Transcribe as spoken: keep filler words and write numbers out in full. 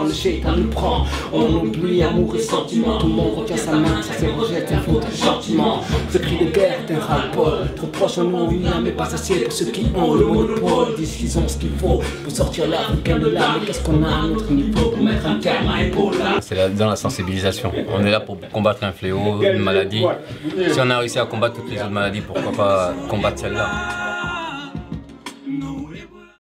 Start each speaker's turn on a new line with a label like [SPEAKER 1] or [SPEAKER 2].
[SPEAKER 1] le shaitan nous prend. On oublie amour et sentiment, tout le monde retient sa main, ça se rejette, ça fout gentiment. Ce cri de guerre est un ras-le-bol, trop proche en nous, rien mais pas assez pour ceux qui ont le monopole. Ils disent qu'ils ont ce qu'il faut pour sortir l'Africain de là, mais qu'est-ce qu'on a à notre niveau pour mettre un terme à Ebola?
[SPEAKER 2] C'est dans la sensibilisation, on est là pour combattre un fléau, une maladie. Si on a réussi à combattre toutes les autres maladies, pourquoi pas combattre celle-là?